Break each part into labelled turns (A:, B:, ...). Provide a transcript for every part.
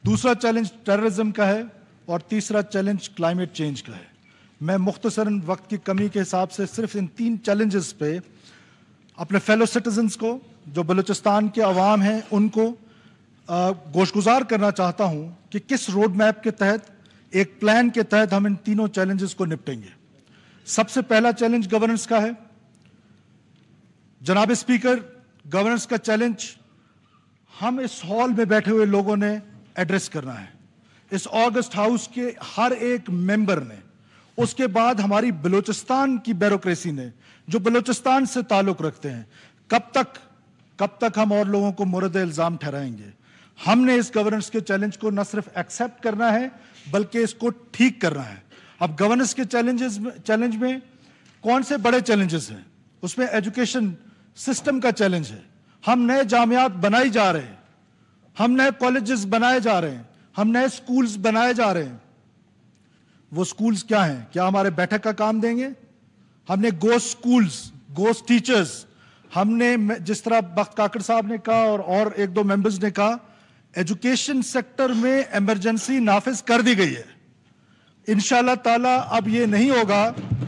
A: دوسرا challenge terrorism کا ہے اور تیسرا چیلنج کلائمیٹ چینج کا ہے. میں مختصراً وقت کی کمی کے حساب سے صرف ان 3 چیلنجز پہ اپنے فیلو سٹیزنز کو جو بلوچستان کے عوام ہیں ان کو گوشگزار کرنا چاہتا ہوں کہ کس روڈ میپ کے تحت ایک پلان کے تحت ہم ان تینوں چیلنجز کو نپٹیں گے. سب سے پہلا چیلنج گورننس کا ہے. جناب اسپیکر, گورننس کا چیلنج ہم اس ہال میں بیٹھے ہوئے لوگوں نے ایڈریس کرنا ہے, اس آگسٹ ہاؤس کے ہر ایک ممبر نے, اس کے بعد ہماری بلوچستان کی بیوروکریسی نے جو بلوچستان سے تعلق رکھتے ہیں. کب تک ہم اور لوگوں کو مورد الزام ٹھہرائیں گے؟ ہم نے اس گورننس کے چیلنج کو نہ صرف ایکسیپٹ کرنا ہے بلکہ اس کو ٹھیک کرنا ہے. اب گورننس کے چیلنج میں کون سے بڑے چیلنجز ہیں؟ اس میں ایجوکیشن سسٹم کا چیلنج ہے. ہم نئے جامعات بنائی جا رہے ہیں, ہم نئے کالجز بنائے جا رہے ہیں, ہم نئے سکولز بنائے جا رہے ہیں. وہ سکولز کیا ہیں؟ کیا ہمارے بیٹھک کا کام دیں گے؟ ہم نے گوسٹ سکولز, گوسٹ ٹیچرز, ہم نے جس طرح بخت کاکڑ صاحب نے کہا اور ایک دو ممبرز نے کہا, ایجوکیشن سیکٹر میں ایمرجنسی نافذ کر دی گئی ہے. انشاءاللہ تعالی اب یہ نہیں ہوگا.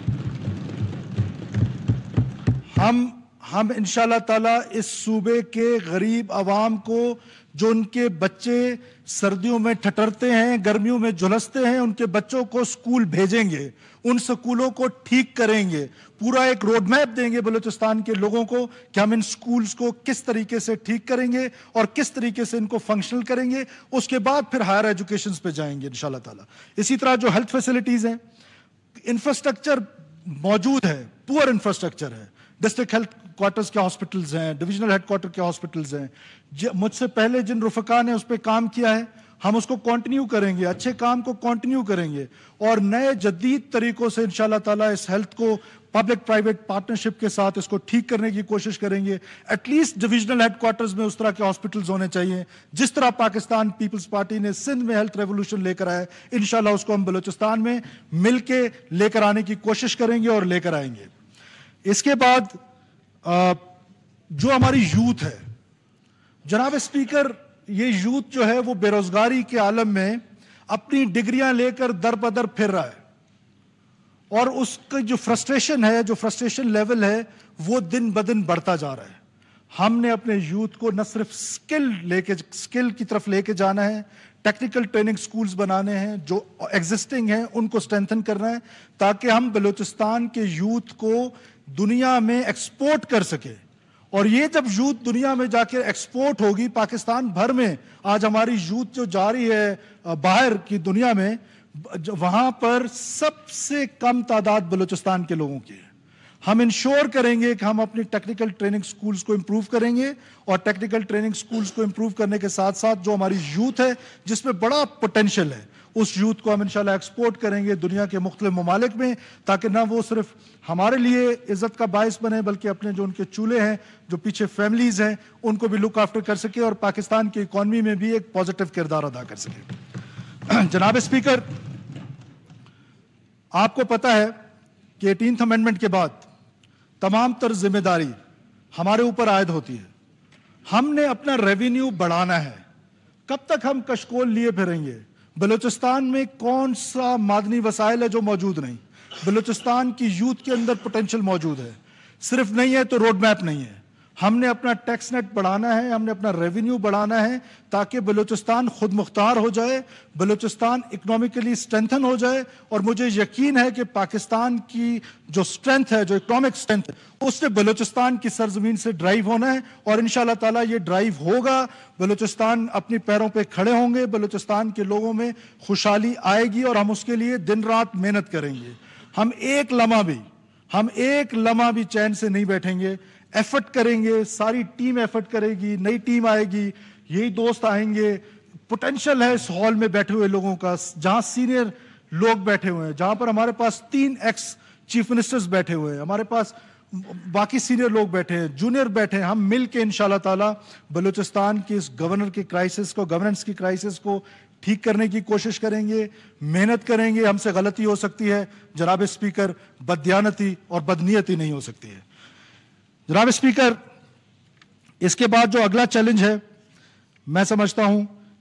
A: ہم انشاءاللہ تعالی اس صوبے کے غریب عوام کو جو ان کے بچے سردیوں میں ٹھٹرتے ہیں, گرمیوں میں جھلستے ہیں, ان کے بچوں کو سکول بھیجیں گے, ان سکولوں کو ٹھیک کریں گے, پورا ایک روڈ میپ دیں گے بلوچستان کے لوگوں کو کہ ہم ان سکولز کو کس طریقے سے ٹھیک کریں گے اور کس طریقے سے ان کو فنکشنل کریں گے. اس کے بعد پھر ہائر ایجوکیشنز پہ جائیں گے انشاءاللہ تعالی. اسی طرح جو ہیلتھ فیسلٹیز ہیں, انفراسٹرکچر موجود ہے, پور انفراسٹرکچر ہے. ڈسٹرکٹ ہیلتھ کوارٹرز کے ہاسپٹلز ہیں, ڈویژنل ہیڈ کوارٹر کے ہاسپٹلز ہیں. مجھ سے پہلے جن رفقا نے اس پہ کام کیا ہے ہم اس کو کنٹینیو کریں گے, اچھے کام کو کنٹینیو کریں گے اور نئے جدید طریقوں سے انشاءاللہ تعالی اس ہیلتھ کو پبلک پرائیویٹ پارٹنرشپ کے ساتھ اس کو ٹھیک کرنے کی کوشش کریں گے. At least divisional head quarters میں اس طرح کے ہاسپٹلز ہونے چاہیے جس طرح پاکستان پیپلز پارٹی نے سندھ میں ہیلتھ ریولوشن لے کر آیا. انشاءاللہ اس کو ہم بلوچستان میں مل کے لے کر آنے کی کوشش کریں گے اور لے کر آئیں گے. اس کے بعد جو ہماری یوتھ ہے, جناب اسپیکر, یہ یوتھ جو ہے وہ بے روزگاری کے عالم میں اپنی ڈگریاں لے کر در بدر پھر رہا ہے اور اس کا جو فرسٹریشن ہے, جو فرسٹریشن لیول ہے وہ دن بدن بڑھتا جا رہا ہے. ہم نے اپنے یوتھ کو نہ صرف سکل کی طرف لے کے جانا ہے, ٹیکنیکل ٹریننگ سکولز بنانے ہیں, جو ایگزسٹنگ ہیں ان کو اسٹرینتھن کرنا ہے تاکہ ہم بلوچستان کے یوتھ کو دنیا میں ایکسپورٹ کر سکے. اور یہ جب یوتھ دنیا میں جا کے ایکسپورٹ ہوگی, پاکستان بھر میں آج ہماری یوتھ جو جا رہی ہے باہر کی دنیا میں, وہاں پر سب سے کم تعداد بلوچستان کے لوگوں کی ہے. ہم انشور کریں گے کہ ہم اپنی ٹیکنیکل ٹریننگ سکولز کو امپروو کریں گے اور ٹیکنیکل ٹریننگ سکولز کو امپروو کرنے کے ساتھ ساتھ جو ہماری یوتھ ہے جس میں بڑا پوٹینشیل ہے, اس یوتھ کو ہم انشاءاللہ ایکسپورٹ کریں گے دنیا کے مختلف ممالک میں تاکہ نہ وہ صرف ہمارے لیے عزت کا باعث بنے بلکہ اپنے جو ان کے چولہے ہیں, جو پیچھے فیملیز ہیں, ان کو بھی لک آفٹر کر سکے اور پاکستان کی اکانومی میں بھی ایک پازیٹیو کردار ادا کر سکے. جناب اسپیکر, آپ کو پتا ہے کہ 18th امینڈمنٹ کے بعد تمام تر ذمہ داری ہمارے اوپر عائد ہوتی ہے. ہم نے اپنا ریونیو بڑھانا ہے. کب تک ہم کشکول لیے پھریں گے؟ بلوچستان میں کون سا معدنی وسائل ہے جو موجود نہیں؟ بلوچستان کی یوتھ کے اندر پوٹینشل موجود ہے. صرف نہیں ہے تو روڈ میپ نہیں ہے. ہم نے اپنا ٹیکس نیٹ بڑھانا ہے, ہم نے اپنا ریونیو بڑھانا ہے تاکہ بلوچستان خود مختار ہو جائے, بلوچستان اکنامکلی اسٹرینتھن ہو جائے. اور مجھے یقین ہے کہ پاکستان کی جو اسٹرینتھ ہے, جو اکنامک اسٹرینتھ ہے, اس سے بلوچستان کی سرزمین سے ڈرائیو ہونا ہے اور انشاءاللہ تعالیٰ یہ ڈرائیو ہوگا. بلوچستان اپنی پیروں پہ کھڑے ہوں گے, بلوچستان کے لوگوں میں خوشحالی آئے گی اور ہم اس کے لیے دن رات محنت کریں گے. ہم ایک لمحہ بھی چین سے نہیں بیٹھیں گے, ایفرٹ کریں گے, ساری ٹیم ایفرٹ کرے گی, نئی ٹیم آئے گی, یہی دوست آئیں گے. پوٹینشل ہے اس ہال میں بیٹھے ہوئے لوگوں کا, جہاں سینئر لوگ بیٹھے ہوئے ہیں, جہاں پر ہمارے پاس 3 ایکس چیف منسٹرز بیٹھے ہوئے ہیں, ہمارے پاس باقی سینئر لوگ بیٹھے ہیں, جونیئر بیٹھے ہیں. ہم مل کے انشاءاللہ تعالی بلوچستان کی اس گورننس کی کرائسس کو ٹھیک کرنے کی کوشش کریں گے, محنت کریں گے. ہم سے غلطی ہو سکتی ہے جناب اسپیکر, بددیانتی اور بدنیتی نہیں ہو سکتی ہے. جناب اسپیکر, اس کے بعد جو اگلا چیلنج ہے, میں سمجھتا ہوں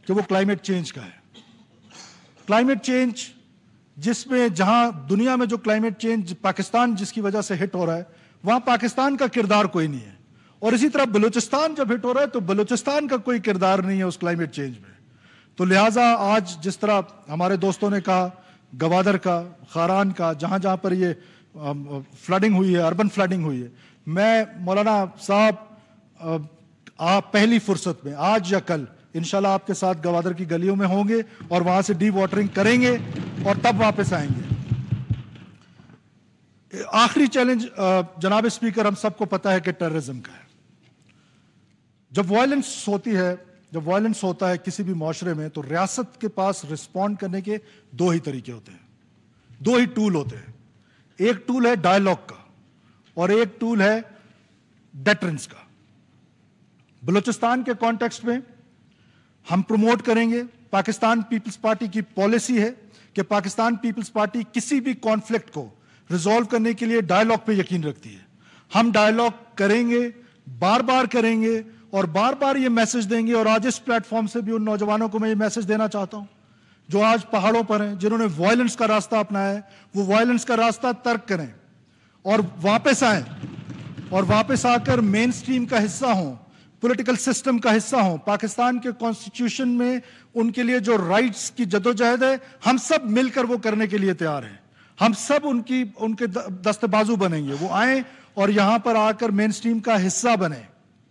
A: کہ وہ کلائمیٹ چینج کا ہے. کلائمیٹ چینج جس میں جہاں دنیا میں جو کلائمیٹ چینج پاکستان جس کی وجہ سے ہٹ ہو رہا ہے وہاں پاکستان کا کردار کوئی نہیں ہے, اور اسی طرح بلوچستان جب ہٹ ہو رہا ہے تو بلوچستان کا کوئی کردار نہیں ہے اس کلائمیٹ چینج میں. تو لہٰذا آج جس طرح ہمارے دوستوں نے کہا گوادر کا, خاران کا, جہاں جہاں پر یہ فلڈنگ ہوئی ہے, اربن فلڈنگ ہوئی ہے, میں مولانا صاحب آپ پہلی فرصت میں آج یا کل انشاءاللہ آپ کے ساتھ گوادر کی گلیوں میں ہوں گے اور وہاں سے ڈی واٹرنگ کریں گے اور تب واپس آئیں گے. آخری چیلنج جناب اسپیکر ہم سب کو پتا ہے کہ ٹیررزم کا ہے. جب وائلنس ہوتا ہے کسی بھی معاشرے میں تو ریاست کے پاس رسپونڈ کرنے کے دو ہی طریقے ہوتے ہیں, دو ہی ٹول ہوتے ہیں. ایک ٹول ہے ڈائلاگ کا اور ایک ٹول ہے ڈیٹرنس کا. بلوچستان کے کانٹیکسٹ میں ہم پروموٹ کریں گے, پاکستان پیپلز پارٹی کی پالیسی ہے کہ پاکستان پیپلز پارٹی کسی بھی کانفلکٹ کو ریزالو کرنے کے لیے ڈائلاگ پہ یقین رکھتی ہے. ہم ڈائلاگ کریں گے, بار بار کریں گے اور بار بار یہ میسج دیں گے. اور آج اس پلیٹ فارم سے بھی ان نوجوانوں کو میں یہ میسج دینا چاہتا ہوں جو آج پہاڑوں پر ہیں, جنہوں نے وائلنس کا راستہ اپنایا ہے, وہ وائلنس کا راستہ ترک کریں اور واپس آئیں, اور واپس آ کر مین سٹریم کا حصہ ہوں, پولیٹیکل سسٹم کا حصہ ہوں. پاکستان کے کانسٹیٹیوشن میں ان کے لیے جو رائٹس کی جدوجہد ہے ہم سب مل کر وہ کرنے کے لیے تیار ہیں. ہم سب ان کے دست بازو بنیں گے. وہ آئیں اور یہاں پر آ کر مین سٹریم کا حصہ بنیں.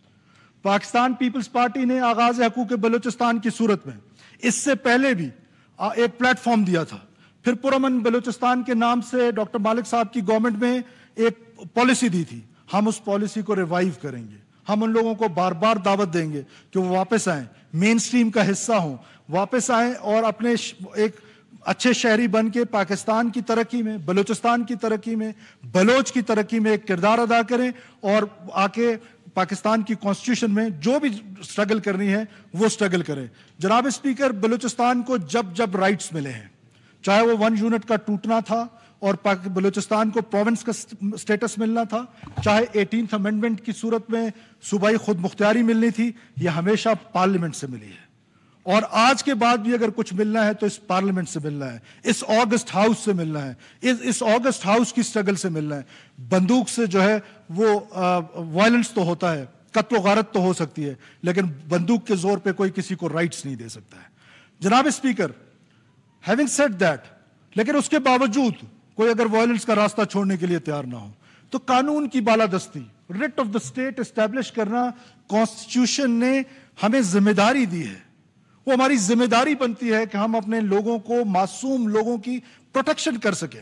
A: پاکستان پیپلز پارٹی نے آغاز حقوق بلوچستان کی صورت میں اس سے پہلے بھی ایک پلیٹ فارم دیا تھا. پھر پرامن بلوچستان کے نام سے ڈاکٹر مالک صاحب کی گورنمنٹ میں ایک پالیسی دی تھی. ہم اس پالیسی کو ریوائیو کریں گے. ہم ان لوگوں کو بار بار دعوت دیں گے کہ وہ واپس آئیں, مین سٹریم کا حصہ ہوں, واپس آئیں اور اپنے ایک اچھے شہری بن کے پاکستان کی ترقی میں, بلوچستان کی ترقی میں, بلوچ کی ترقی میں ایک کردار ادا کریں اور آ کے پاکستان کی کانسٹیٹیوشن میں جو بھی سٹرگل کرنی ہے وہ سٹرگل کریں. جناب اسپیکر, بلوچستان کو جب رائٹس ملے ہیں, چاہے وہ 1 یونٹ کا ٹوٹنا تھا اور بلوچستان کو پروونس کا سٹیٹس ملنا تھا, چاہے 18th امینڈمنٹ کی صورت میں صوبائی خود مختاری ملنی تھی, یہ ہمیشہ پارلیمنٹ سے ملی ہے. اور آج کے بعد بھی اگر کچھ ملنا ہے تو اس پارلیمنٹ سے ملنا ہے, اس آگسٹ ہاؤس سے ملنا ہے, اس آگسٹ ہاؤس کی سٹرگل سے ملنا ہے. بندوق سے جو ہے وہ وائلنس تو ہوتا ہے, قتل و غارت تو ہو سکتی ہے, لیکن بندوق کے زور پہ کوئی کسی کو رائٹس نہیں دے سکتا ہے. جناب اسپیکر, ہیونگ سیڈ دیٹ, لیکن اس کے باوجود کوئی اگر وائلنس کا راستہ چھوڑنے کے لیے تیار نہ ہو تو قانون کی بالادستی, writ of the state establish کرنا کانسٹیٹیوشن نے ہمیں ذمہ داری دی ہے. وہ ہماری ذمہ داری بنتی ہے کہ ہم اپنے لوگوں کو, معصوم لوگوں کی پروٹیکشن کر سکیں,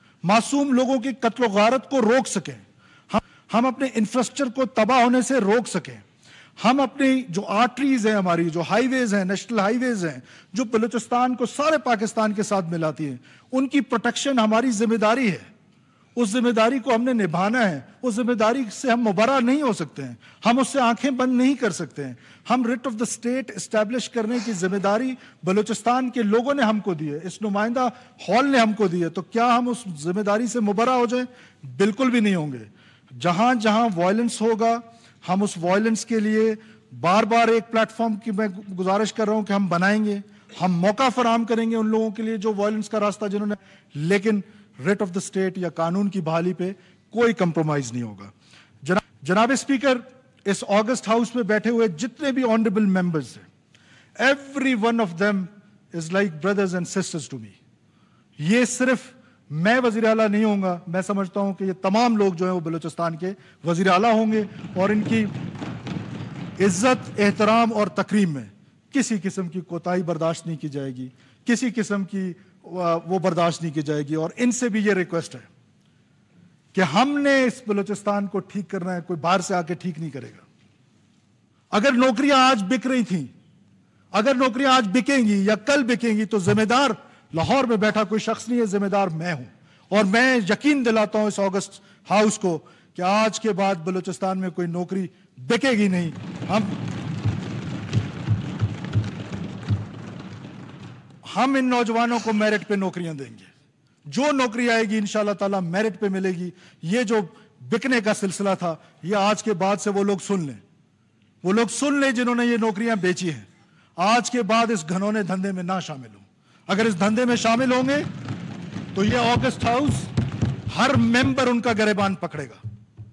A: معصوم لوگوں کی قتل و غارت کو روک سکیں, ہم اپنے انفراسٹرکچر کو تباہ ہونے سے روک سکیں, ہم اپنی جو آرٹریز ہیں, ہماری جو ہائی ویز ہیں, نیشنل ہائی ویز ہیں جو بلوچستان کو سارے پاکستان کے ساتھ ملاتی ہیں, ان کی پروٹیکشن ہماری ذمہ داری ہے. اس ذمہ داری کو ہم نے نبھانا ہے. اس ذمہ داری سے ہم مبرا نہیں ہو سکتے ہیں, ہم اس سے آنکھیں بند نہیں کر سکتے ہیں. ہم writ of the state establish کرنے کی ذمہ داری بلوچستان کے لوگوں نے ہم کو دی ہے, اس نمائندہ ہال نے ہم کو دی ہے. تو کیا ہم اس ذمہ داری سے مبرا ہو جائیں؟ بالکل بھی نہیں ہوں گے. جہاں جہاں وائلنس ہوگا ہم اس وائلنس کے لیے بار بار ایک پلیٹ فارم کی میں گزارش کر رہا ہوں کہ ہم بنائیں گے, ہم موقع فراہم کریں گے ان لوگوں کے لیے جو وائلنس کا راستہ جنہوں نے, لیکن ریٹ آف دا اسٹیٹ یا قانون کی بحالی پہ کوئی کمپرومائز نہیں ہوگا. جناب اسپیکر, اس آگسٹ ہاؤس میں بیٹھے ہوئے جتنے بھی آنریبل ممبرز ہیں, every one of them is like brothers and sisters to me. یہ صرف میں وزیر اعلیٰ نہیں ہوں گا, میں سمجھتا ہوں کہ یہ تمام لوگ جو ہیں وہ بلوچستان کے وزیر اعلیٰ ہوں گے, اور ان کی عزت, احترام اور تکریم میں کسی قسم کی کوتاہی برداشت نہیں کی جائے گی, کسی قسم کی وہ برداشت نہیں کی جائے گی. اور ان سے بھی یہ ریکویسٹ ہے کہ ہم نے اس بلوچستان کو ٹھیک کرنا ہے, کوئی باہر سے آ کے ٹھیک نہیں کرے گا. اگر نوکریاں آج بک رہی تھیں, اگر نوکریاں آج بکیں گی یا کل بکیں گی تو ذمہ دار لاہور میں بیٹھا کوئی شخص نہیں ہے, ذمہ دار میں ہوں. اور میں یقین دلاتا ہوں اس آگسٹ ہاؤس کو کہ آج کے بعد بلوچستان میں کوئی نوکری بکے گی نہیں. ہم ان نوجوانوں کو میرٹ پہ نوکریاں دیں گے. جو نوکری آئے گی انشاءاللہ تعالیٰ میرٹ پہ ملے گی. یہ جو بکنے کا سلسلہ تھا یہ آج کے بعد سے وہ لوگ سن لیں جنہوں نے یہ نوکریاں بیچی ہیں. آج کے بعد اس گھنونے دھندے میں نہ شامل ہوں. اگر اس دھندے میں شامل ہوں گے تو یہ آگسٹ ہاؤس ہر ممبر ان کا گریبان پکڑے گا,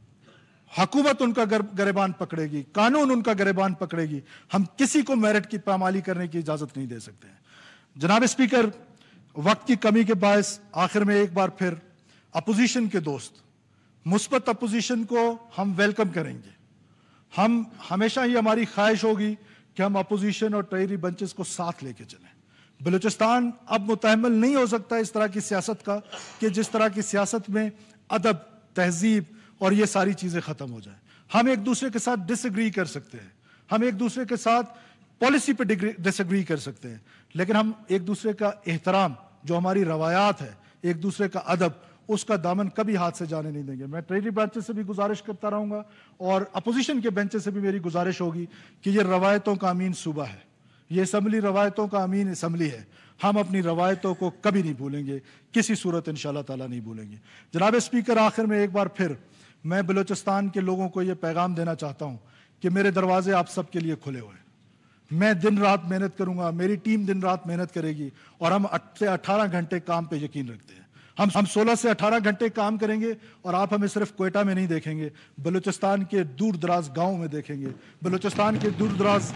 A: حکومت ان کا گریبان پکڑے گی, قانون ان کا گریبان پکڑے گی. ہم کسی کو میرٹ کی پامالی کرنے کی اجازت نہیں دے سکتے ہیں. جناب اسپیکر, وقت کی کمی کے باعث آخر میں ایک بار پھر اپوزیشن کے دوست, مثبت اپوزیشن کو ہم ویلکم کریں گے. ہم ہمیشہ ہی ہماری خواہش ہوگی کہ ہم اپوزیشن اور ٹریری بنچز کو ساتھ لے کے چلیں. بلوچستان اب متحمل نہیں ہو سکتا اس طرح کی سیاست کا کہ جس طرح کی سیاست میں ادب, تہذیب اور یہ ساری چیزیں ختم ہو جائیں. ہم ایک دوسرے کے ساتھ ڈس ایگری کر سکتے ہیں, ہم ایک دوسرے کے ساتھ پالیسی پہ ڈس ایگری کر سکتے ہیں, لیکن ہم ایک دوسرے کا احترام, جو ہماری روایات ہے, ایک دوسرے کا ادب, اس کا دامن کبھی ہاتھ سے جانے نہیں دیں گے. میں ٹریری بینچ سے بھی گزارش کرتا رہوں گا اور اپوزیشن کے بینچ سے بھی میری گزارش ہوگی کہ یہ روایتوں کا امین صوبہ ہے, یہ اسمبلی روایتوں کا امین اسمبلی ہے. ہم اپنی روایتوں کو کبھی نہیں بھولیں گے, کسی صورت انشاءاللہ تعالیٰ نہیں بھولیں گے. جناب اسپیکر, آخر میں ایک بار پھر میں بلوچستان کے لوگوں کو یہ پیغام دینا چاہتا ہوں کہ میرے دروازے آپ سب کے لیے کھلے ہوئے ہیں. میں دن رات محنت کروں گا, میری ٹیم دن رات محنت کرے گی اور ہم 8 سے 18 گھنٹے کام پہ یقین رکھتے ہیں. ہم 16 سے 18 گھنٹے کام کریں گے اور آپ ہمیں صرف کوئٹہ میں نہیں دیکھیں گے, بلوچستان کے دور دراز گاؤں میں دیکھیں گے, بلوچستان کے دور دراز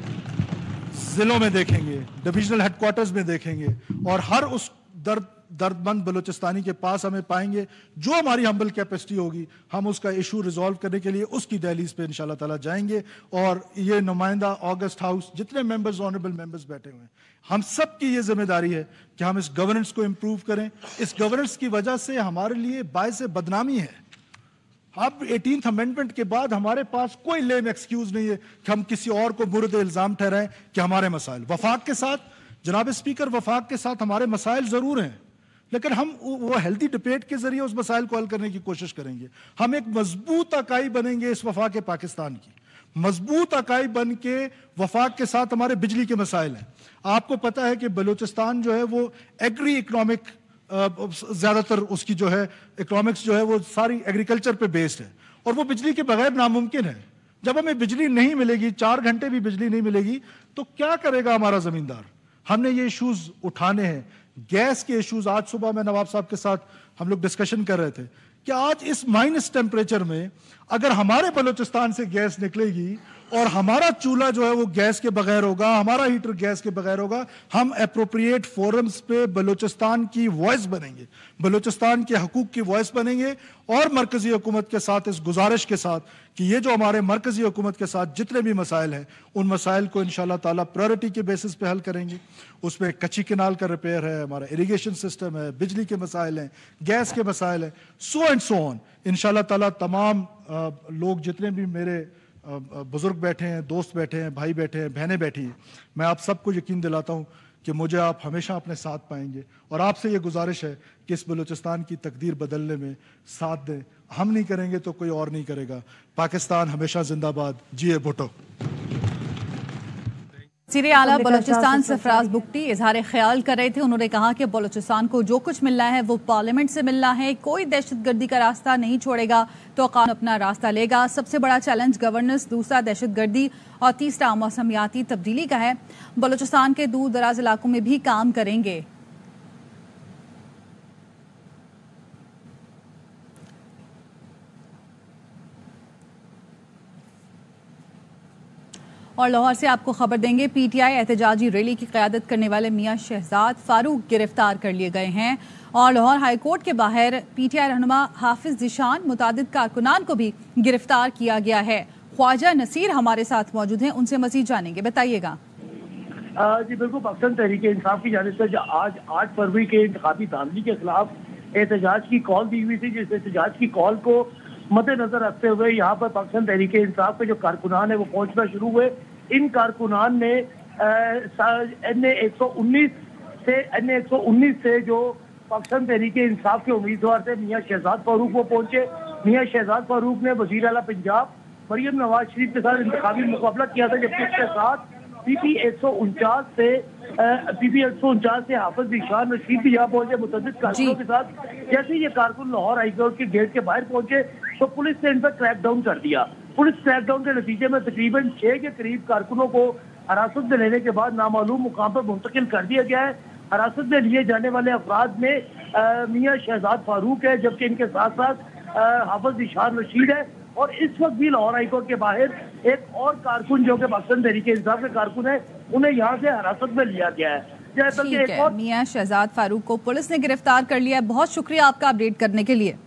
A: ضلعوں میں دیکھیں گے, ڈویژنل ہیڈ کوارٹرز میں دیکھیں گے, اور ہر اس درد مند بلوچستانی کے پاس ہمیں پائیں گے. جو ہماری ہمبل کیپیسٹی ہوگی ہم اس کا ایشو ریزالو کرنے کے لیے اس کی دہلیز پہ انشاءاللہ تعالیٰ جائیں گے. اور یہ نمائندہ آگسٹ ہاؤس, جتنے ممبرز, آنریبل ممبرز بیٹھے ہوئے ہیں, ہم سب کی یہ ذمہ داری ہے کہ ہم اس گورننس کو امپروو کریں. اس گورننس کی وجہ سے ہمارے لیے باعث بدنامی ہے. اب 18th امینڈمنٹ کے بعد ہمارے پاس کوئی لیم ایکسکیوز نہیں ہے کہ ہم کسی اور کو مورد الزام ٹھہرائیں کہ ہمارے مسائل. وفاق کے ساتھ, جناب اسپیکر, وفاق کے ساتھ ہمارے مسائل ضرور ہیں, لیکن ہم وہ ہیلدی ڈبیٹ کے ذریعے اس مسائل کو حل کرنے کی کوشش کریں گے. ہم ایک مضبوط اکائی بنیں گے اس وفاق پاکستان کی, مضبوط اکائی بن کے وفاق کے ساتھ ہمارے بجلی کے مسائل ہیں. آپ کو پتا ہے کہ بلوچستان جو ہے وہ ایگری اکنامک, زیادہ تر اس کی جو ہے اکنامکس جو ہے وہ ساری ایگریکلچر پہ بیسڈ ہے, اور وہ بجلی کے بغیر ناممکن ہے. جب ہمیں بجلی نہیں ملے گی, 4 گھنٹے بھی بجلی نہیں ملے گی, تو کیا کرے گا ہمارا زمیندار؟ ہم نے یہ ایشوز اٹھانے ہیں. گیس کے ایشوز, آج صبح میں نواب صاحب کے ساتھ ہم لوگ ڈسکشن کر رہے تھے کہ آج اس مائنس ٹیمپریچر میں اگر ہمارے بلوچستان سے گیس نکلے گی اور ہمارا چولہا جو ہے وہ گیس کے بغیر ہوگا, ہمارا ہیٹر گیس کے بغیر ہوگا, ہم اپروپریٹ فورمز پہ بلوچستان کی وائس بنیں گے, بلوچستان کے حقوق کی وائس بنیں گے. اور مرکزی حکومت کے ساتھ اس گزارش کے ساتھ کہ یہ جو ہمارے مرکزی حکومت کے ساتھ جتنے بھی مسائل ہیں, ان مسائل کو انشاءاللہ تعالیٰ پرائرٹی کے بیسس پہ حل کریں گے. اس میں کچی کنال کا ریپیئر ہے, ہمارا اریگیشن سسٹم ہے, بجلی کے مسائل ہیں, گیس کے مسائل ہیں, سو اینڈ سو آن. انشاءاللہ تعالیٰ تمام لوگ جتنے بھی میرے بزرگ بیٹھے ہیں, دوست بیٹھے ہیں, بھائی بیٹھے ہیں, بہنیں بیٹھی ہیں, میں آپ سب کو یقین دلاتا ہوں کہ مجھے آپ ہمیشہ اپنے ساتھ پائیں گے. اور آپ سے یہ گزارش ہے کہ اس بلوچستان کی تقدیر بدلنے میں ساتھ دیں. ہم نہیں کریں گے تو کوئی اور نہیں کرے گا. پاکستان ہمیشہ زندہ باد. جی بھٹو.
B: وزیر اعلیٰ بلوچستان سرفراز بگٹی اظہار خیال کر رہے تھے. انہوں نے کہا کہ بلوچستان کو جو کچھ ملنا ہے وہ پارلیمنٹ سے ملنا ہے, کوئی دہشت گردی کا راستہ نہیں چھوڑے گا تو قانون اپنا راستہ لے گا. سب سے بڑا چیلنج گورننس, دوسرا دہشت گردی اور تیسرا موسمیاتی تبدیلی کا ہے. بلوچستان کے دور دراز علاقوں میں بھی کام کریں گے. اور لاہور سے آپ کو خبر دیں گے, پی ٹی آئی احتجاجی ریلی کی قیادت کرنے والے میاں شہزاد فاروق گرفتار کر لیے گئے ہیں. اور لاہور ہائی کورٹ کے باہر پی ٹی آئی رہنما حافظ ذیشان, متعدد کارکنان کو بھی گرفتار کیا گیا ہے. خواجہ نصیر ہمارے ساتھ موجود ہیں, ان سے مزید جانیں گے. بتائیے گا.
C: جی بالکل, پاکستان تحریک انصاف کی جانب سے آج 8 فروری کے انتخابی دھاندلی کے خلاف احتجاج کی کال دی ہوئی تھی, جس احتجاج کی کال کو مد نظر رکھتے ہوئے یہاں پر پاکستان تحریک انصاف کے جو کارکنان ہیں وہ پہنچنا شروع ہوئے. ان کارکنان نے N119 سے جو پاکستان تحریک انصاف کے امیدوار تھے میاں شہزاد فاروق وہ پہنچے. میاں شہزاد فاروق نے وزیر اعلیٰ پنجاب مریم نواز شریف کے ساتھ انتخابی مقابلہ کیا تھا, جبکہ اس کے ساتھ پی پی 149 سے حافظ ذیشان رشید بھی یہاں پہنچے متعدد کارکنوں کے ساتھ. جیسے یہ کارکن لاہور ہائی کورٹ کے گیٹ کے باہر پہنچے تو پولیس نے ان پر کریک ڈاؤن کر دیا. پولیس کریک ڈاؤن کے نتیجے میں تقریباً 6 کے قریب کارکنوں کو حراست میں لینے کے بعد نامعلوم مقام پر منتقل کر دیا گیا ہے۔ حراست میں لیے جانے والے افراد میں میاں شہزاد فاروق ہے، جبکہ ان کے ساتھ ساتھ حافظ ذیشان رشید ہے، اور اس وقت بھی لاہور ہائی کورٹ کے باہر ایک اور کارکن جو کہ پاکستان تحریک انصاف کے کارکن ہے، انہیں یہاں سے حراست میں لیا گیا ہے۔
B: ٹھیک ہے، میاں شہزاد فاروق کو پولیس نے گرفتار کر لیا ہے۔ بہت شکریہ آپ کا اپڈیٹ کرنے کے لیے۔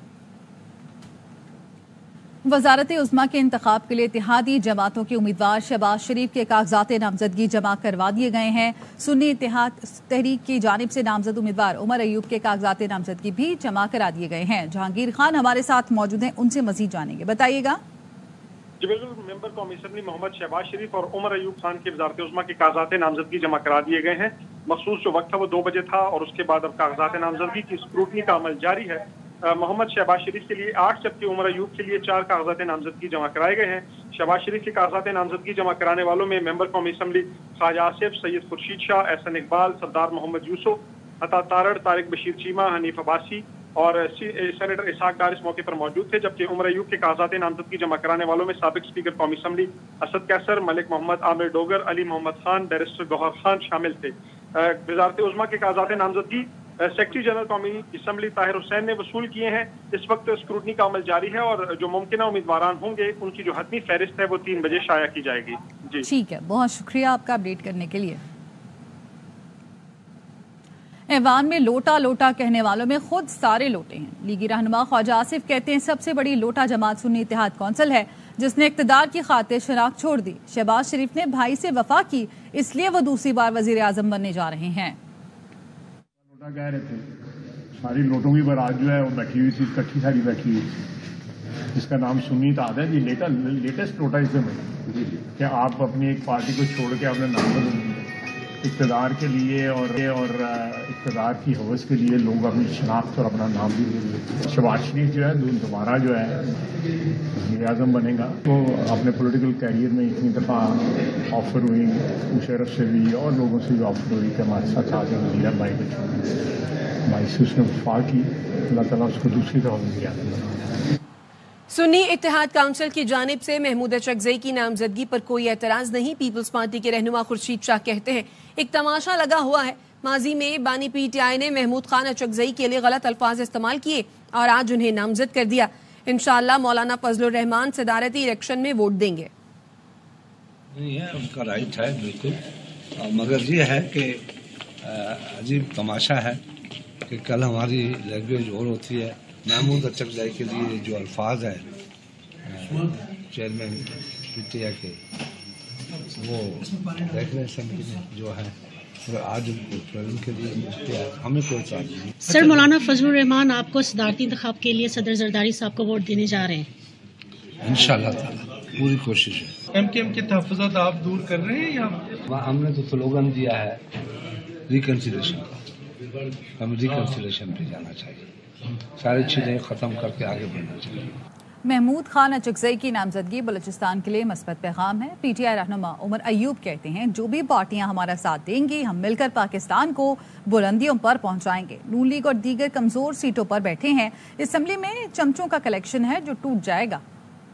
B: وزارت عظمیٰ کے انتخاب کے لیے اتحادی جماعتوں کے امیدوار شہباز شریف کے کاغذات نامزدگی جمع کروا دیے گئے ہیں۔ سنی اتحاد تحریک کی جانب سے نامزد امیدوار عمر ایوب کے کاغذات نامزدگی بھی جمع کرا دیے گئے ہیں۔ جہانگیر خان ہمارے ساتھ موجود ہیں، ان سے مزید جانیں گے، بتائیے گا۔
D: جی بالکل، ممبر قومی اسمبلی محمد شہباز شریف اور عمر ایوب خان کی وزارت عظمیٰ کے کاغذات نامزدگی جمع کرا دیے گئے ہیں۔ مخصوص جو وقت تھا وہ 2 بجے تھا، اور اس کے بعد اب کاغذات نامزدگی کی اسکروٹنی کا عمل جاری ہے۔ محمد شہباز شریف کے لیے 8 جبکہ عمر ایوب کے لیے 4 کاغذات نامزدگی جمع کرائے گئے ہیں۔ شہباز شریف کے کاغذات نامزدگی جمع کرانے والوں میں ممبر قومی اسمبلی خواجہ آصف، سید خورشید شاہ، احسن اقبال، سردار محمد یوسف، عطا تارڑ، طارق بشیر چیمہ، حنیف عباسی اور سینیٹر اسحاق ڈار اس موقع پر موجود تھے، جبکہ عمر ایوب کے کاغذات نامزدگی جمع کرانے والوں میں سابق اسپیکر قومی اسمبلی اسد کیسر، ملک محمد عامر ڈوگر، علی محمد خان، بیرسٹر گوہر خان شامل تھے۔ وزارت عظمیٰ کے کاغذات نامزدگی سیکرٹری جنرل قومی اسمبلی طاہر حسین نے وصول کیے ہیں۔ اس وقت اسکروٹنی کا عمل جاری ہے، اور جو ممکنہ امیدواران ہوں گے ان کی جو حتمی فہرست ہے وہ 3 بجے شائع کی جائے گی۔ جی
B: ٹھیک ہے، بہت شکریہ آپ کا اپڈیٹ کرنے کے لیے۔ ایوان میں لوٹا لوٹا کہنے والوں میں خود سارے لوٹے ہیں۔ لیگی رہنما خواجہ آصف کہتے ہیں سب سے بڑی لوٹا جماعت سنی اتحاد کونسل ہے، جس نے اقتدار کی خاطر شناخت چھوڑ دی۔ شہباز شریف نے بھائی سے وفا کی، اس لیے وہ دوسری بار وزیر اعظم بننے جا رہے ہیں۔
E: کہہ رہے تھے ساری لوٹوں کی بارات جو ہے وہ بیٹھی ہوئی تھی، کٹھی ساری بیٹھی ہوئی تھی، جس کا نام سنی اتحاد ہے۔ یہ لیٹسٹ لوٹائزم ہے کہ آپ اپنی ایک پارٹی کو چھوڑ کے اپنے نام اقتدار کے لیے اور اقتدار کی حوث کے لیے لوگ اپنی شناخت اور اپنا نام بھی دیں گے۔ شہباز شریف جو ہے دوبارہ جو ہے وزیر اعظم بنے گا، تو اپنے پولیٹیکل کیریئر میں اتنی دفعہ آفر ہوئی، مشرف سے بھی اور لوگوں سے بھی آفر ہوئی کہ ہمارے ساتھ آ کے وزیر بھائی کو چھوڑیں، بھائی سے اس نے وفا کی، اللہ تعالیٰ اس کو دوسری دفعہ وزیر اعظم بنا۔
F: سنی اتحاد کونسل کی جانب سے محمود اچکزئی کی نامزدگی پر کوئی اعتراض نہیں۔ پیپلز پارٹی کے رہنما خورشید شاہ کہتے ہیں ایک تماشا لگا ہوا ہے، ماضی میں بانی پی ٹی آئی نے محمود خان اچکزئی کے لیے غلط الفاظ استعمال کیے اور آج انہیں نامزد کر دیا۔ انشاءاللہ مولانا فضل الرحمان صدارتی الیکشن میں ووٹ دیں گے۔
G: نہیں ہے، ان کا رائٹ ہے بالکل، مگر یہ ہے کہ عجیب تماشا ہے کہ کل ہماری لینگویج اور ہوتی ہے۔ محمود اچکزئی کے لیے جو الفاظ ہیں چیئرمین پی ٹی آئی کے، وہ دیکھ رہے اسمبلی میں جو ہے، آج ان کے لیے ہمیں کوئی اعتراض نہیں۔
H: سر، مولانا فضل الرحمان آپ کو صدارتی انتخاب کے لیے صدر زرداری صاحب کو ووٹ دینے جا رہے ہیں؟
G: انشاءاللہ تعالیٰ پوری کوشش ہے۔
I: ایم کیو ایم کے تحفظات آپ دور کر رہے ہیں یا
G: ہم نے تو سلوگن دیا ہے ریکنسیلیشن کا، ہم ریکنسیلیشن پہ جانا چاہیے، ساری چیزیں ختم کر کے آگے بڑھنا چاہیے۔
B: محمود خان اچکزئی کی نامزدگی بلوچستان کے لیے مثبت پیغام ہے۔ پی ٹی آئی رہنما عمر ایوب کہتے ہیں جو بھی پارٹیاں ہمارا ساتھ دیں گی ہم مل کر پاکستان کو بلندیوں پر پہنچائیں گے۔ نون لیگ اور دیگر کمزور سیٹوں پر بیٹھے ہیں، اسمبلی میں چمچوں کا کلیکشن ہے جو ٹوٹ جائے گا۔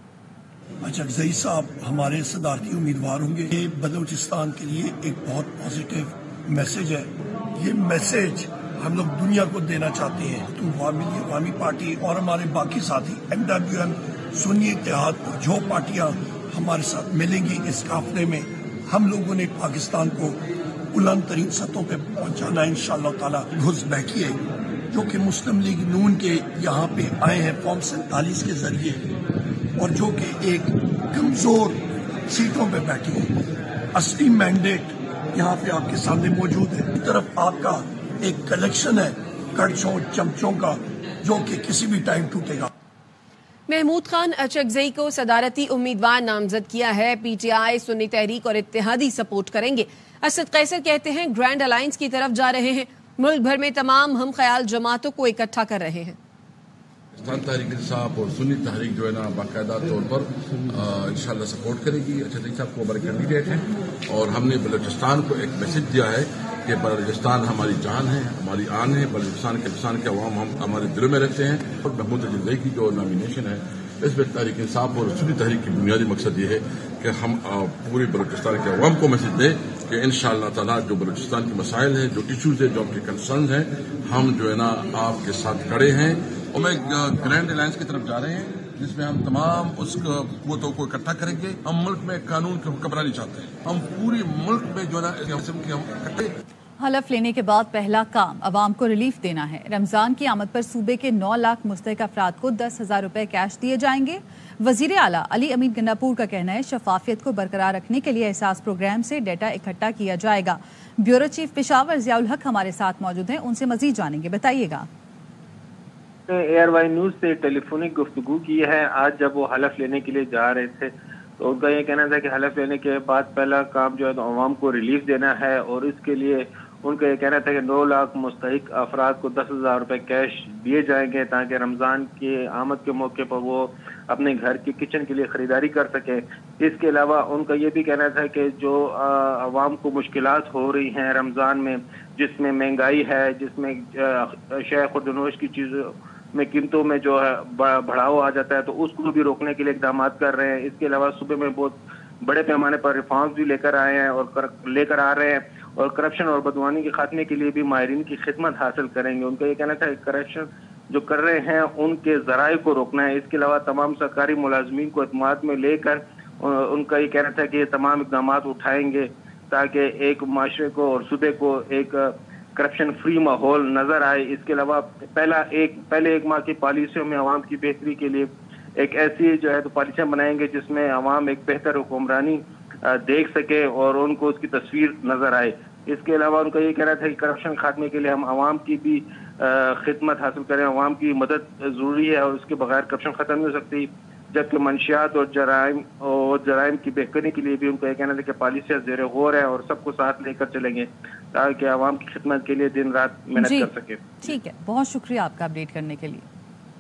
J: اچکزئی صاحب ہمارے صدارتی امیدوار ہوں گے۔ یہ بلوچستان کے لیے ایک بہت پازیٹیو میسج ہے۔ یہ میسج ہم لوگ دنیا کو دینا چاہتے ہیں۔ تو عوامی پارٹی اور ہمارے باقی ساتھی MWM سنی اتحاد جو پارٹیاں ہمارے ساتھ ملیں گی اس قافلے میں، ہم لوگوں نے پاکستان کو بلند ترین سطحوں پہ پہنچانا ہے انشاءاللہ تعالی۔ گھس بیٹھیے جو کہ مسلم لیگ نون کے یہاں پہ آئے ہیں فارم 47 کے ذریعے، اور جو کہ ایک کمزور سیٹوں پہ بیٹھے ہیں، اصلی مینڈیٹ یہاں پہ آپ کے سامنے موجود ہے۔ ایک طرف آپ کا ایک کلیکشن ہے کڑچھوں چمچوں کا جو کہ کسی بھی ٹائم ٹوٹے گا۔
F: محمود خان اچکزئی کو صدارتی امیدوار نامزد کیا ہے۔ پی ٹی آئی سنی تحریک اور اتحادی سپورٹ کریں گے۔ اسد قیصر کہتے ہیں گرینڈ الائنس کی طرف جا رہے ہیں، ملک بھر میں تمام ہم خیال جماعتوں کو اکٹھا کر رہے ہیں۔
K: پاکستان تحریک انصاف اور سنی تحریک جو ہے نا باقاعدہ طور پر انشاءاللہ سپورٹ کرے گی۔ اچکزئی صاحب کو ہمارے کینڈیڈیٹ ہیں، اور ہم نے بلوچستان کو ایک میسج دیا ہے کہ بلوچستان ہماری جان ہے، ہماری آن ہے، بلوچستان کے عوام ہم ہمارے دلوں میں رکھتے ہیں۔ اور محمود اچکزئی کی جو نامینیشن ہے اس میں تحریک انصاف اور سنی تحریک کی بنیادی مقصد یہ ہے کہ ہم پوری بلوچستان کے عوام کو میسج دیں کہ انشاءاللہ تعالیٰ جو بلوچستان کے مسائل ہیں، جو ایشوز ہیں، جو آپ کے کنسرنز ہیں، ہم جو ہے نا آپ کے ساتھ کھڑے ہیں. اور میں گرینڈ الائنس کی طرف جا رہے ہیں جس میں ہم تمام اس قوتوں کو اکٹھا کریں گے. ہم ملک میں قانون کی حکمرانی چاہتے ہیں. ہم پوری ملک میں جو ہے نا قسم کے ہم اکٹھے.
B: حلف لینے کے بعد پہلا کام عوام کو ریلیف دینا ہے. رمضان کی آمد پر صوبے کے 9 لاکھ مستحق افراد کو 10,000 روپے کیش دیے جائیں گے. وزیر اعلیٰ علی امین گنڈاپور کا کہنا ہے شفافیت کو برقرار رکھنے کے لیے احساس پروگرام سے ڈیٹا اکٹھا کیا جائے گا. بیورو چیف پشاور ضیاء الحق ہمارے ساتھ موجود ہیں، ان سے مزید جانیں گے. بتائیے گا.
L: ARY نیوز سے ٹیلی فونک گفتگو کی ہے. آج جب وہ حلف لینے کے لیے جا رہے تھے تو ان کا یہ کہنا تھا کہ حلف لینے کے بعد پہلا کام جو ہے تو عوام کو ریلیف دینا ہے، اور اس کے لیے ان کا یہ کہنا تھا کہ 9 لاکھ مستحق افراد کو 10,000 روپے کیش دیے جائیں گے تاکہ رمضان کی آمد کے موقع پر وہ اپنے گھر کی کچن کے لیے خریداری کر سکیں. اس کے علاوہ ان کا یہ بھی کہنا تھا کہ جو عوام کو مشکلات ہو رہی ہیں رمضان میں، جس میں مہنگائی ہے، جس میں شے خردنوش کی چیزوں میں قیمتوں میں جو ہے بڑھاؤ آ جاتا ہے، تو اس کو بھی روکنے کے لیے اقدامات کر رہے ہیں. اس کے علاوہ صوبے میں بہت بڑے پیمانے پر ریفارمز بھی لے کر آئے ہیں اور لے کر آ رہے ہیں، اور کرپشن اور بدعنوانی کے خاتمے کے لیے بھی ماہرین کی خدمت حاصل کریں گے. ان کا یہ کہنا تھا کہ کرپشن جو کر رہے ہیں ان کے ذرائع کو روکنا ہے. اس کے علاوہ تمام سرکاری ملازمین کو اعتماد میں لے کر ان کا یہ کہنا تھا کہ یہ تمام اقدامات اٹھائیں گے تاکہ ایک معاشرے کو اور صوبے کو ایک کرپشن فری ماحول نظر آئے. اس کے علاوہ پہلے ایک ماہ کی پالیسیوں میں عوام کی بہتری کے لیے ایک ایسی جو ہے تو پالیسیاں بنائیں گے جس میں عوام ایک بہتر حکمرانی دیکھ سکے اور ان کو اس کی تصویر نظر آئے. اس کے علاوہ ان کا یہ کہنا تھا کہ کرپشن خاتمے کے لیے ہم عوام کی بھی خدمت حاصل کریں. عوام کی مدد ضروری ہے اور اس کے بغیر کرپشن ختم نہیں ہو سکتی. جبکہ منشیات اور جرائم کی بہتری کے لیے بھی ان کا یہ کہنا تھا کہ پالیسیاں زیر غور ہے اور سب کو ساتھ لے کر چلیں گے تاکہ عوام کی خدمت کے لیے دن رات محنت کر سکے.
B: ٹھیک ہے، بہت شکریہ آپ کا اپڈیٹ کرنے کے لیے.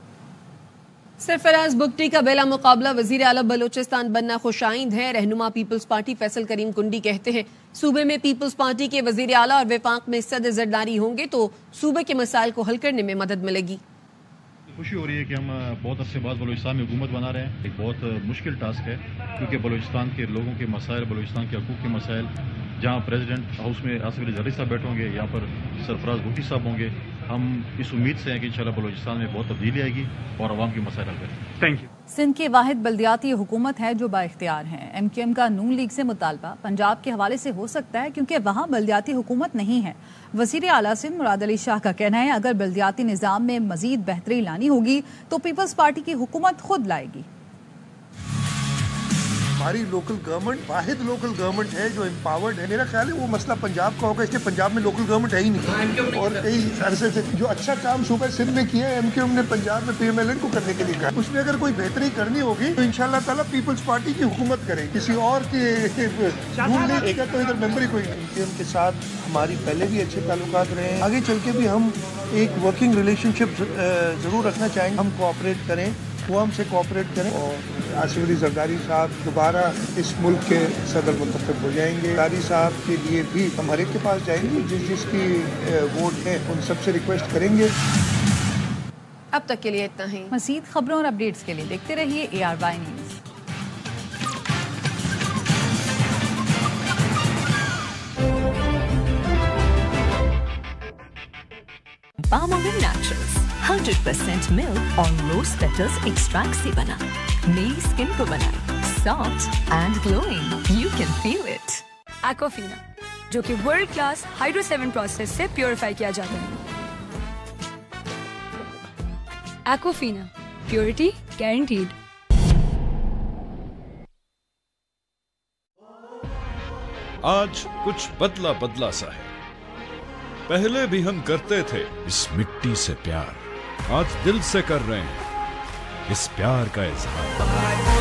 F: سرفراز بگٹی کا بلا مقابلہ وزیر اعلیٰ بلوچستان بننا خوش آئند ہے. رہنما پیپلز پارٹی فیصل کریم کنڈی کہتے ہیں صوبے میں پیپلز پارٹی کے وزیر اعلیٰ اور وفاق میں صدر زرداری ہوں گے تو صوبے کے مسائل کو حل کرنے میں مدد ملے گی.
M: خوشی ہو رہی ہے کہ ہم بہت عرصے بعد بلوچستان میں حکومت بنا رہے ہیں. ایک بہت مشکل ٹاسک ہے کیونکہ بلوچستان کے لوگوں کے مسائل، بلوچستان کے حقوق کے مسائل، جہاں پریزیڈنٹ ہاؤس میں آصف علی زرداری صاحب بیٹھے ہوں گے، یہاں پر سرفراز بگٹی صاحب ہوں گے. ہم اس امید سے ہیں کہ انشاءاللہ بلوچستان میں بہت تبدیلی آئے گی اور عوام کی مسائل حل کریں گے. Thank you.
B: سندھ کی واحد بلدیاتی حکومت ہے جو با اختیار ہیں. MQM کا نون لیگ سے مطالبہ پنجاب کے حوالے سے ہو سکتا ہے کیونکہ وہاں بلدیاتی حکومت نہیں ہے. وزیر اعلیٰ سندھ مراد علی شاہ کا کہنا ہے اگر بلدیاتی نظام میں مزید بہتری لانی ہوگی تو پیپلز پارٹی کی حکومت خود لائے گی.
J: ہماری لوکل گورنمنٹ واحد لوکل گورنمنٹ ہے جو امپاورڈ ہے. میرا خیال ہے وہ مسئلہ پنجاب کا ہوگا، اس لیے پنجاب میں لوکل گورنمنٹ ہے ہی نہیں. اور کئی عرصے سے جو اچھا کام صوبہ سندھ میں کیا ہے MQM نے پنجاب میں PMLN کو کرنے کے لیے کہا. اس میں اگر کوئی بہتری کرنی ہوگی تو انشاءاللہ تعالیٰ پیپلز پارٹی کی حکومت کرے، کسی اور کے نون لیگ کا تو ادھر ممبر ہی کوئی نہیں. MQM کے ساتھ ہماری پہلے بھی اچھے تعلقات رہے ہیں، آگے چل کے بھی ہم ایک ورکنگ ریلیشن شپ ضرور رکھنا چاہیں گے. ہم کوآپریٹ کریں، وہ ہم سے کوآپریٹ کریں، اور آصف علی زرداری صاحب دوبارہ اس ملک کے صدر منتخب ہو جائیں گے. زرداری صاحب کے لیے بھی ہم ہر ایک کے پاس جائیں گے، جس کی ووٹ ہے ان سب سے ریکویسٹ کریں گے.
F: اب تک کے لیے اتنا ہی.
B: مزید خبروں اور اپڈیٹس کے لیے دیکھتے رہیے ARY news.
N: Palmolive Naturals 100% milk और rose petals extract से बना, मेरी स्किन को बनाए soft and glowing. You can feel it.
O: Aquafina, जो कि वर्ल्ड क्लास हाइड्रो 7 प्रोसेस से प्योरीफाई किया जाता है. Aquafina, purity guaranteed.
P: आज कुछ बदला बदला सा है. पहले भी हम करते थे इस मिट्टी से प्यार, आज दिल से कर रहे हैं इस प्यार का इजहार.